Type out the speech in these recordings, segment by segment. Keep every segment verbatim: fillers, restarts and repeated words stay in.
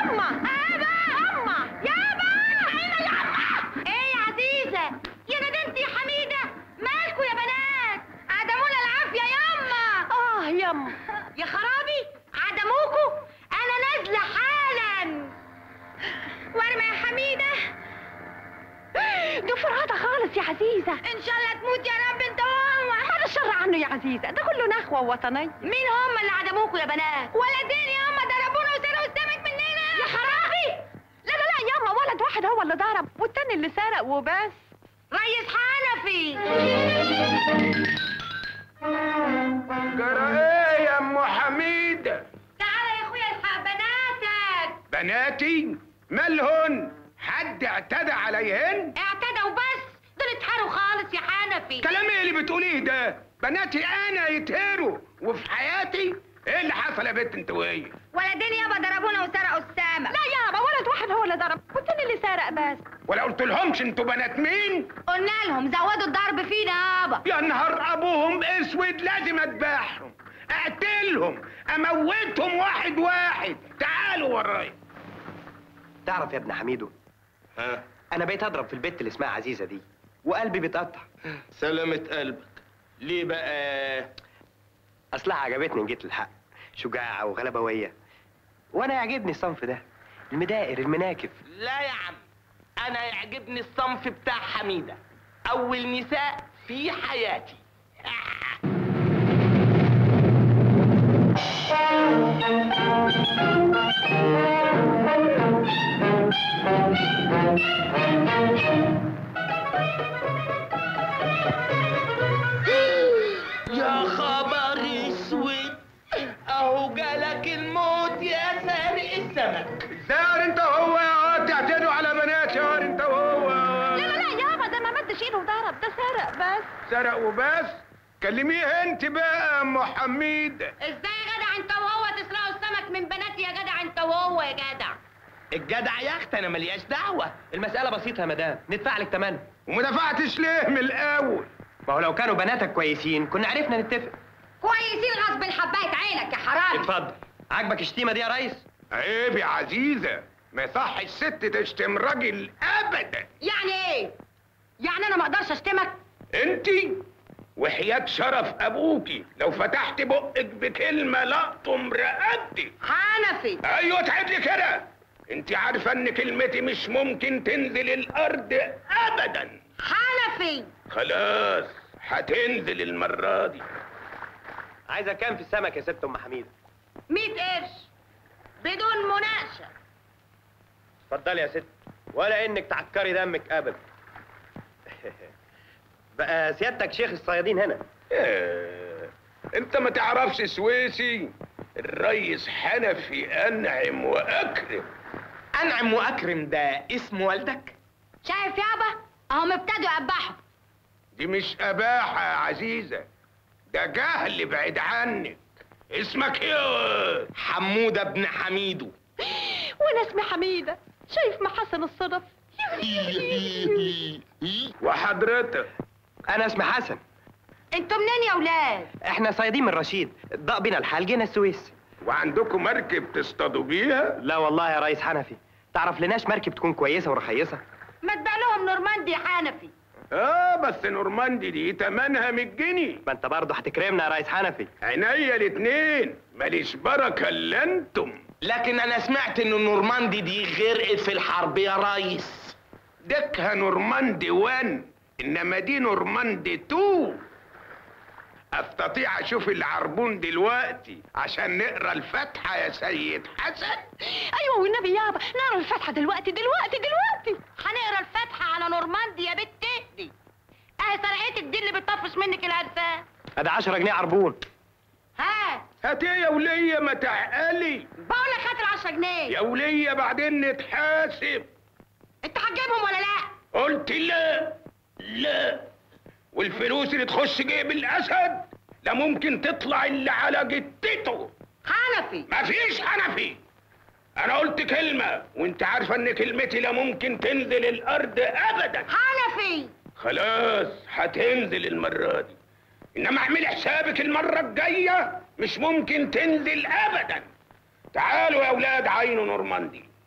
يما ابا يما يابا هنا يما. ايه يا عزيزه يا ندمتي يا حميده، مالكوا يا بنات؟ عدمونا العافيه يما. اه يما. يا خرابي عدموكوا؟ انا نازله حالا. وارمى يا حميده. دي فرهطه خالص يا عزيزه. ان شاء الله تموت يا رب انت وهو. هذا الشر عنه يا عزيزه، ده كله نخوه وطنيه. مين هم اللي عدموكوا يا بنات؟ ولدين يا اما ضربونا وسرقوا السمك مننا. يا خرابي. لا لا لا ياما، ولد واحد هو اللي ضرب والتاني اللي سرق وبس. ريس حنفي. جرى ايه يا ام حميده؟ تعالى يا اخويا الحق بناتك. بناتي؟ مالهن؟ حد اعتدى عليهن؟ اعتدى وبس، دول اتحروا خالص يا حنفي. كلام ايه اللي بتقوليه ده؟ بناتي انا يتهروا وفي حياتي؟ ايه اللي حصل يا بنت انت وهي؟ ولدين يابا ضربونا وسرقوا السمك. لا يابا، ولد واحد هو اللي ضرب والتاني اللي سرق بس. ولا قلت لهمش انتوا بنات مين؟ قلنا لهم زودوا الضرب فينا يابا. يا نهار ابوهم اسود، لازم اذبحهم، اقتلهم، اموتهم واحد واحد. تعالوا ورايا. تعرف يا ابن حميدو، ها؟ انا بقيت اضرب في البت اللي اسمها عزيزه دي وقلبي بيتقطع. سلامة قلبك. ليه بقى؟ اصلها عجبتني ان جيت الحق، شجاعه وغلبويه، وانا يعجبني الصنف ده، المدائر المناكف. لا يا عم، انا يعجبني الصنف بتاع حميده، اول نساء في حياتي. يا خبر اسود، اهو جالك الموت يا سارق السمك. زار انت وهو يا واد، تعتدوا على بنات يا واد انت وهو. لا لا لا يابا، ده ما مدش ايده وضرب، ده سرق بس. سرق وبس؟ كلميه انت بقى يا ام حميد. ازاي يا جدع انت وهو تسرقوا السمك من بناتي يا جدع انت وهو يا جدع؟ الجدع يا اخت انا ملياش دعوه. المساله بسيطه يا مدام، ندفع لك تمنها. وما دفعتش ليه من الاول؟ ما هو لو كانوا بناتك كويسين كنا عرفنا نتفق. كويسين غصب حبايه عينك يا حرامي. اتفضل. عاجبك الشتيمه دي يا ريس؟ عيب يا عزيزه، ما يصحش الست تشتم راجل ابدا. يعني ايه؟ يعني انا ما اقدرش اشتمك؟ انت وحياة شرف ابوكي لو فتحت بقك بكلمه لقطم رقبتي. حنفي. ايوه تعد لي كده. انت عارفه ان كلمتي مش ممكن تنزل الارض ابدا. حنفي. خلاص هتنزل المره دي. عايزه كام في السمك يا ست ام حميده؟ مية قرش بدون مناقشه. اتفضلي يا ست، ولا انك تعكري دمك ابدا. بقى سيادتك شيخ الصيادين هنا. إيه. انت ما تعرفش سويسي؟ الريس حنفي انعم واكرم. انعم واكرم ده اسم والدك؟ شايف يابا، اهم ابتدوا يقبحوا. دي مش اباحه يا عزيزه، ده جهل بعيد عنك. اسمك ايه؟ حموده ابن حميدو. وانا اسمي حميده. شايف محاسن الصدف. وحضرتك؟ انا اسمي حسن. انتوا منين يا ولاد؟ احنا صيادين من رشيد، ضاق بينا الحال جينا السويس. وعندكم مركب تصطادوا بيها؟ لا والله يا ريس حنفي، تعرف لناش مركب تكون كويسه ورخيصه. ما تبيع لهم نورماندي يا حنفي. اه بس نورماندي دي تمنها مية جنيه. ما انت برضه هتكرمنا يا ريس حنفي. عينيا الاتنين، ماليش بركه الا انتم. لكن انا سمعت ان النورماندي دي غرقت في الحرب يا ريس. دكها نورماندي وان، انما دي نورماندي تو. استطيع اشوف العربون دلوقتي عشان نقرا الفاتحه يا سيد حسن؟ ايوه والنبي يابا، نقرا الفاتحه دلوقتي دلوقتي دلوقتي. هنقرا الفاتحه على نورماندي يا بت اهدي. اهي سرقتك دي اللي بتطفش منك الهرسان. ادي عشرة جنيه عربون. هات. هات ايه يا وليه، ما تعقلي. بقول لك هات ال عشرة جنيه يا وليه بعدين نتحاسب. انت هتجيبهم ولا لا؟ قلت لا. لا. والفلوس اللي تخش جيب الاسد لا ممكن تطلع اللي على جتته. حنفي. مفيش حنفي. انا قلت كلمه وانت عارفه ان كلمتي لا ممكن تنزل الارض ابدا. حنفي. خلاص هتنزل المره دي، انما اعملي حسابك المره الجايه مش ممكن تنزل ابدا. تعالوا يا اولاد عينوا نورماندي.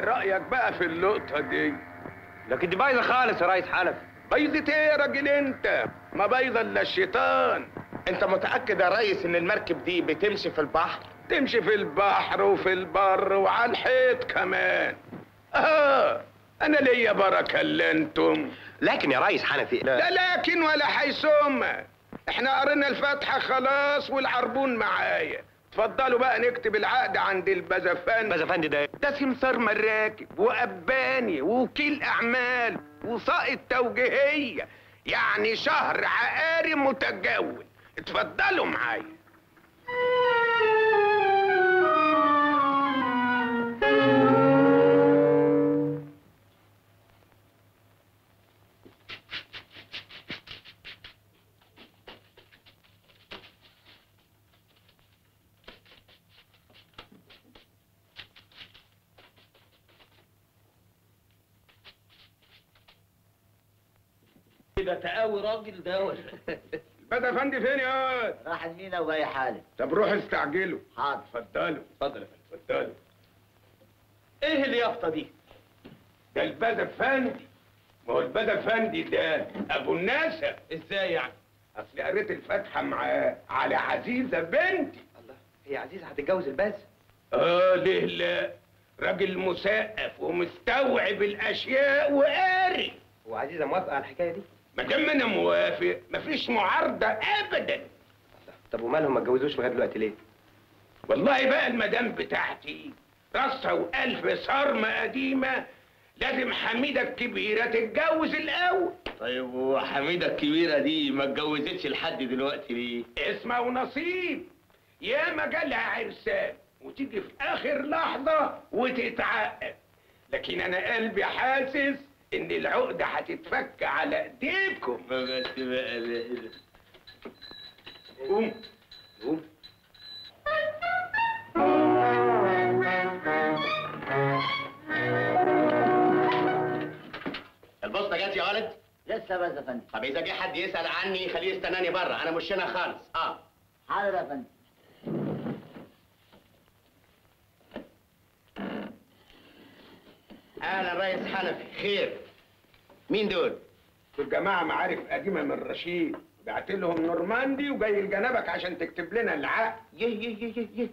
رايك بقى في اللقطه دي؟ لكن دي بايظه خالص يا ريس حنفي. بيضة ايه يا راجل انت؟ ما بيضة الا الشيطان. انت متأكد يا ريس ان المركب دي بتمشي في البحر؟ تمشي في البحر وفي البر وعلى الحيط كمان. اه انا ليا بركه اللي انتم. لكن يا ريس حنفي لا لكن ولا حيثم، احنا قرينا الفاتحه خلاص والعربون معايا. اتفضلوا بقى نكتب العقد عند البزفان. بزفندي ده ده سمسار مراكب وأباني ووكيل أعمال وسائط توجيهية، يعني شهر عقاري متجول. اتفضلوا معايا. كده تقاوي راجل ده ولا البدا فندي فين يا واد؟ راح المينا وجاي حالك. طب روحوا استعجلوا. حاضر. اتفضلوا. اتفضل يا فندم. اتفضلوا. ايه اليافطه دي؟ ده البدا فندي. ما هو البدا فندي ده ابو الناسا. ازاي يعني؟ اصل قريت الفاتحه معاه على عزيزه بنتي. الله، هي عزيزه هتتجوز الباز؟ اه ليه لا؟ راجل مثقف ومستوعب الاشياء وقاري. وعزيزه موافقه على الحكايه دي؟ ما دام انا موافق مفيش معارضه ابدا. طب ومالهم ما اتجوزوش لغايه دلوقتي ليه؟ والله بقى المدام بتاعتي راسها والف صارمه قديمه، لازم حميده الكبيره تتجوز الاول. طيب وحميدة الكبيرة دي ما اتجوزتش لحد دلوقتي ليه؟ اسمها ونصيب، ياما جالها عرسان وتيجي في اخر لحظه وتتعقد، لكن انا قلبي حاسس ان العقده هتتفك على ايديكم. ما بس بقى قوم قوم. البوسطة جت يا ولد؟ لسه بس يا فندم. طب إذا جه حد يسأل عني خليه يستناني بره، أنا مش هنا خالص، أه. حاضر يا فندم. أهلا ريس حنفي، خير. مين دول؟ دول جماعه معارف قديمه من رشيد، بعت لهم نورماندي وجاي لجنبك عشان تكتب لنا العقد. يه يه يه يه يه.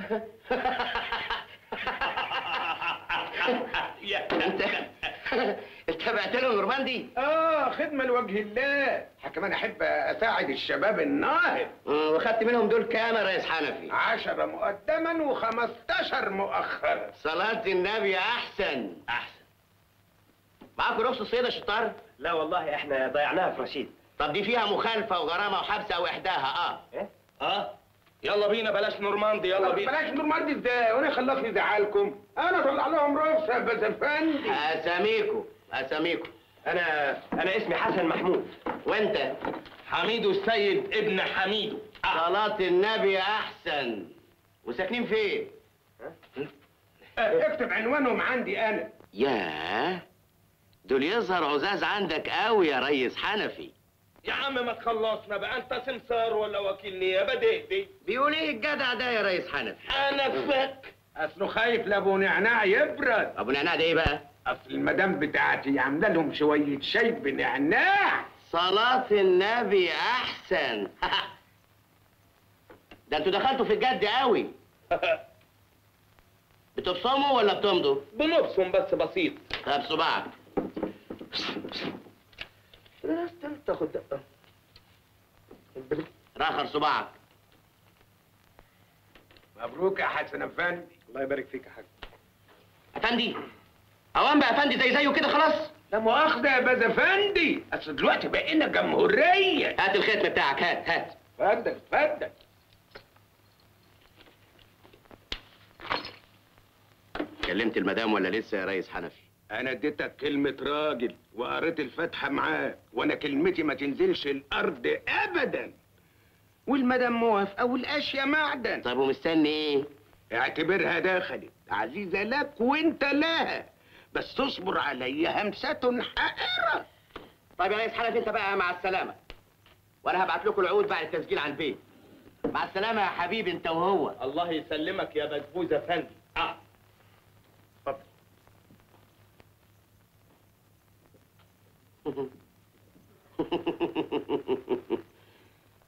يا انت انت بعت لهم نورماندي؟ اه خدمه لوجه الله، كمان احب اساعد الشباب الناهض. آه، واخدت منهم دول كام يا ريس حنفي؟ عشرة مقدما وخمستاشر مؤخرا. صلاة النبي أحسن. أحسن. معاكوا رخصة صيد يا شطار؟ لا والله احنا ضيعناها في رشيد. طب دي فيها مخالفة وغرامة وحبس أو إحداها، أه. ايه؟ اه يلا بينا، بلاش نورماندي، يلا بينا. بلاش نورماندي ازاي؟ وانا خلاص يزعلكم؟ انا اطلع لهم رخصه يا بزفندي. أساميكوا أساميكوا. انا انا اسمي حسن محمود. وأنت؟ حميدو السيد ابن حميدو. صلاة النبي أحسن. وساكنين فين؟ آه، اكتب عنوانهم عندي انا. ياه، دول يظهر عزاز عندك قوي يا ريس حنفي. يا عم ما تخلصنا بقى، انت سمسار ولا وكيل نيابه؟ دي بيقول ايه الجدع ده يا ريس حنفي؟ انا فك. اصله خايف لابو نعناع يبرد. ابو نعناع ده ايه بقى؟ اصل المدام بتاعتي عامله لهم شويه شاي بنعناع. صلاة النبي أحسن. ده انتوا دخلتوا في الجد قوي. بتبصموا ولا بتمضوا؟ بنبصم بس بسيط. طب صباعك. تاخد دقه. راخر صباعك. مبروك يا حسن افندي. الله يبارك فيك يا حاج. افندي، اوان بقى افندي زي زيه كده خلاص. لا مؤاخذه يا باز افندي، اصل دلوقتي بقينا جمهوريه. هات الختم بتاعك، هات هات. اتفضل اتفضل. كلمت المدام ولا لسه يا ريس حنفي؟ انا اديتك كلمه راجل وقريت الفاتحه معاه، وانا كلمتي ما تنزلش الارض ابدا. والمدام موافقه والاشياء معدن. طب ومستني ايه؟ اعتبرها دخلت، عزيزه لك وانت لها، بس تصبر عليا همسة حائرة. طيب يا ريس حنفي انت بقى مع السلامه، وانا هبعت لكم العقود بعد التسجيل على البيت. مع السلامه يا حبيبي انت وهو. الله يسلمك يا بسبوسه فندي. اه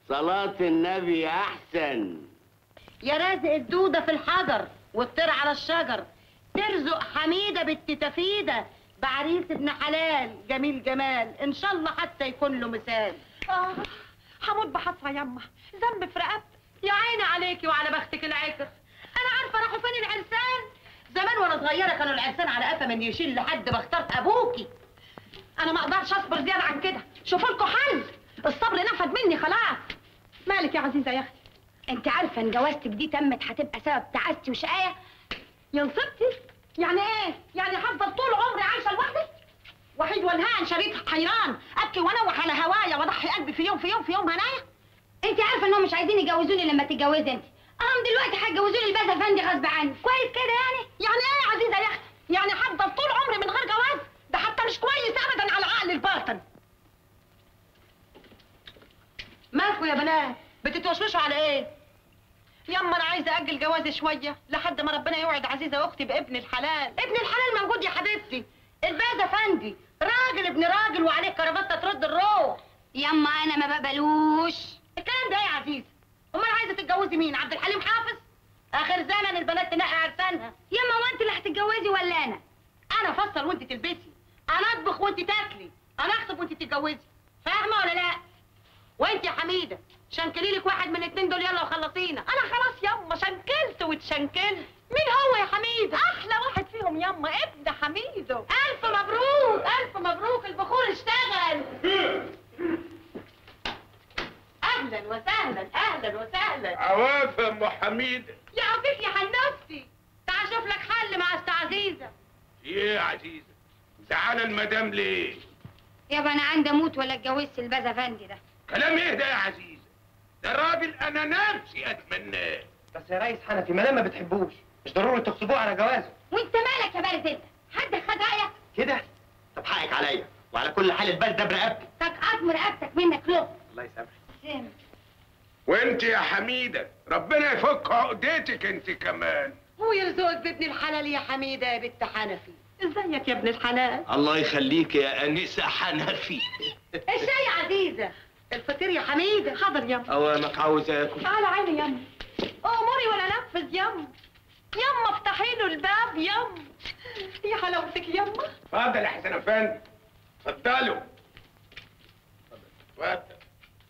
صلاة النبي أحسن. يا رازق الدودة في الحجر والطير على الشجر، ترزق حميدة بنت تفيدة بعريس ابن حلال جميل جمال، ان شاء الله حتى يكون له مثال. اه هموت بحسرة يما، ذنب في رقبتي. يا عيني عليكي وعلى بختك العكر. انا عارفه راحوا فين العرسان. زمان وانا صغيره كانوا العرسان على قفا من يشيل لحد ما اخترت ابوكي. انا ما اقدرش اصبر زياده عن كده، شوفوا لكم حل، الصبر نفد مني خلاص. مالك يا عزيزه يا اختي؟ انت عارفه ان جوازتك دي تمت هتبقى سبب تعاستي وشقايه؟ يا نصيبتي. يعني ايه؟ يعني هفضل طول عمري عايشه لوحدي؟ وحيد والهان شريط حيران، ابكي وانوح على هوايا واضحي قلبي في يوم في يوم في يوم هنايا. انت عارفه انهم مش عايزين يجوزوني لما تتجوزي انت. اهم دلوقتي هيجوزوني الباشا افندي غصب عني، كويس كده يعني؟ يعني ايه يا عزيزه يا اختي؟ يعني هفضل طول عمري من غير جواز؟ ده حتى مش كويس ابدا على العقل الباطن. مالكوا يا بنات؟ بتتوشوشوا على ايه؟ يما انا عايزه اجل جوازي شويه لحد ما ربنا يوعد عزيزه اختي بابن الحلال. ابن الحلال موجود يا حبيبتي، الباشا افندي راجل ابن راجل وعليه كرافته ترد الروح. يما انا ما بقبلوش الكلام ده ايه يا عزيزه؟ امال عايزه تتجوزي مين؟ عبد الحليم حافظ؟ اخر زمن البنات تنقي عرسانها. يما هو انت اللي هتتجوزي ولا انا؟ انا افصل وانت تلبسي، انا اطبخ وانت تاكلي، انا اخطب وانت تتجوزي، فاهمه ولا لا؟ وانت يا حميده شنكلي لك واحد من الاثنين دول يلا وخلصينا. انا خلاص يما شنكلت واتشنكلت. مين هو يا حميده؟ احلى واحد فيهم يما ابن حميده. الف مبروك الف مبروك، البخور اشتغل. اهلا وسهلا اهلا وسهلا. عواف يا ام حميده. يا عفيف يا حنفتي، تعال شوف لك حل مع أست عزيزه. ايه يا عزيزه؟ زعلانه المدام ليه؟ يابا انا عندي اموت ولا اتجوزت الباشا افندي ده. كلام ايه ده يا عزيزه؟ ده راجل انا نفسي اتمناه. بس يا ريس حنفي ما دام ما بتحبوش مش ضروري تغصبوه على جوازه. وانت مالك يا بارد انت؟ حد خد رايك؟ كده؟ طب حقك عليا، وعلى كل حال البال ده برقبتي. تقعد رقبتك منك له. الله يسامحك. سامح. وانت يا حميده ربنا يفك عقدتك انت كمان. هو يرزقك بابن الحلال يا حميده يا بنت حنفي. ازيك يا ابن الحلال؟ الله يخليك يا انسه حنفي. الشاي يا عزيزه. الفطير يا حميده. حاضر يما. اوامك عاوز اكل. تعالى عيني يما. اموري ولا نفذ يما. يما افتحي له الباب يما. يا حلاوتك يما. اتفضل يا حسن افندي، اتفضلوا. اتفضل.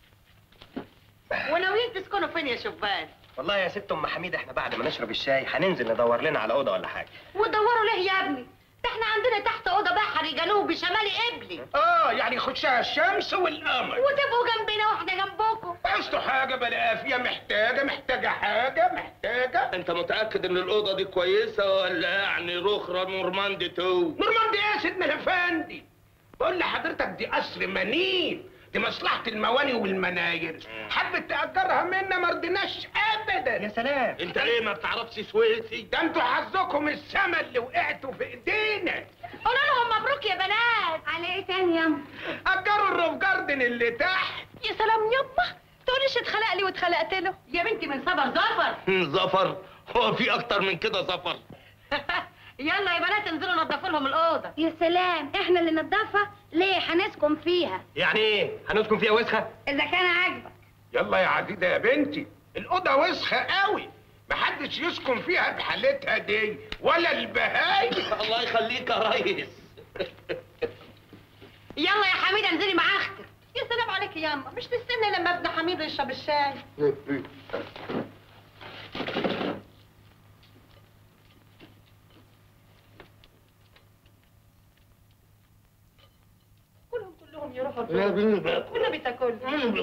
وناويين تسكنوا فين يا شبان؟ والله يا ست ام حميده احنا بعد ما نشرب الشاي هننزل ندور لنا على اوضه ولا حاجه. ودوروا ليه يا ابني؟ ده احنا عندنا تحت اوضه بحري جنوبي شمالي قبلي، اه يعني يخشها الشمس والقمر. وتبقوا جنبنا واحنا جنبكم. عايزتوا حاجه بلا قافيه، محتاجه محتاجه حاجه محتاجه. انت متاكد ان الاوضه دي كويسه ولا يعني رخره نورماندي تو؟ نورماندي ايه يا سيدنا الافندي؟ بقول لحضرتك دي قصر منيل، دي مصلحه المواني والمناير. حبت تاجرها منا ما رضيناش ابدا. يا سلام. انت ايه ما بتعرفش سويسي؟ ده انتوا حظكم السما اللي وقعتوا في ايدينا. قولوا لهم مبروك يا بنات. على ايه تاني ياما؟ اجروا الروف جاردن اللي تحت. يا سلام يما، تقوليش اتخلق لي واتخلقت له يا بنتي من صبر ظفر. ظفر؟ هو في اكتر من كده ظفر؟ يلا يا بنات انزلوا نضفوا لهم الاوضه. يا سلام احنا اللي نضفها؟ ليه هنسكن فيها؟ يعني ايه؟ هنسكن فيها وسخه؟ اذا كان عاجبك. يلا يا عزيزه يا بنتي، الاوضه وسخه قوي، محدش يسكن فيها بحالتها دي ولا البهايم. الله يخليك يا ريس. يلا يا حميده انزلي مع اختك. يا سلام عليك يا ياما، مش تستني لما ابن حميد يشرب الشاي. كلهم كلهم يروحوا البيت. كنا بتاكل.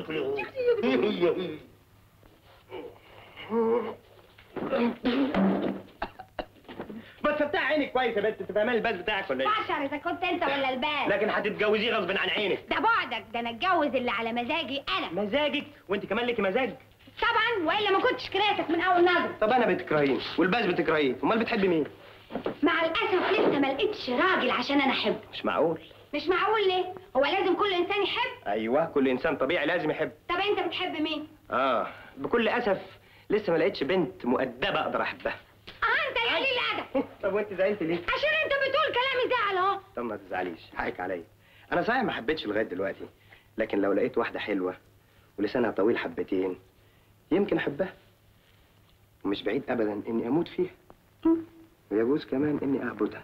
بس فتح عينك كويس يا بنت، انت فاهمان الباس بتاعك ولا ايه؟ عشر اذا كنت انت ولا البال. لكن هتتجوزيه غصب عن عينك. ده بعدك، ده انا اتجوز اللي على مزاجي انا. مزاجك؟ وانت كمان ليكي مزاج؟ طبعا، والا ما كنتش كرهتك من اول نظر. طب انا بتكرهيه والباس بتكرهيه، امال بتحبي مين؟ مع الاسف لسه ما لقيتش راجل عشان انا احبه. مش معقول. مش معقول ليه؟ هو لازم كل انسان يحب؟ ايوه كل انسان طبيعي لازم يحب. طب انت بتحب مين؟ اه بكل اسف لسه ما لقيتش بنت مؤدبه اقدر احبها. اه انت يا قليل الادب. طب وانت زعلت ليه؟ عشان انت بتقول كلام يزعل اهو. طب ما تزعليش، حقك عليا. انا صحيح ما حبيتش لغايه دلوقتي، لكن لو لقيت واحده حلوه ولسانها طويل حبتين، يمكن احبها. ومش بعيد ابدا اني اموت فيها، ويجوز كمان اني اعبدها.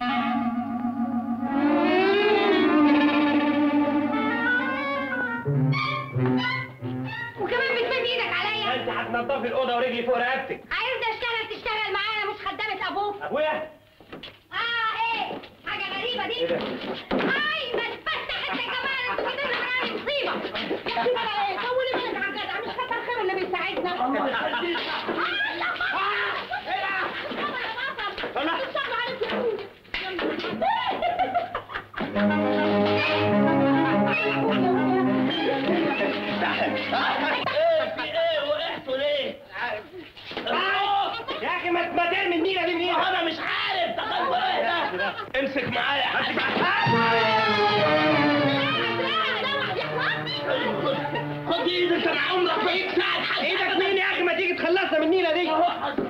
وكمان بتمد ايدك عليا. انت هتنضفي الاوضه ورجلي فوق رقبتك. عايزني اشتغل تشتغل معايا، مش خدامة ابوك. ابويا اه ايه حاجه غريبه دي. اي ما تفتح انت كمان، انتوا كده معايا مصيبه. يا سيدي بقى ايه، طولي بالك على الجدع، مش كتر خير اللي بيساعدنا. ايه في ايه وقعتوا ليه؟ يا اخي ما ما ترمي النيله دي منين؟ انا مش عارف دخلوا ايه ده؟ امسك معايا خد ايدك، انا عمرك ما يكسر حد. ايدك مين يا اخي؟ ما تيجي تخلصنا من النيله دي.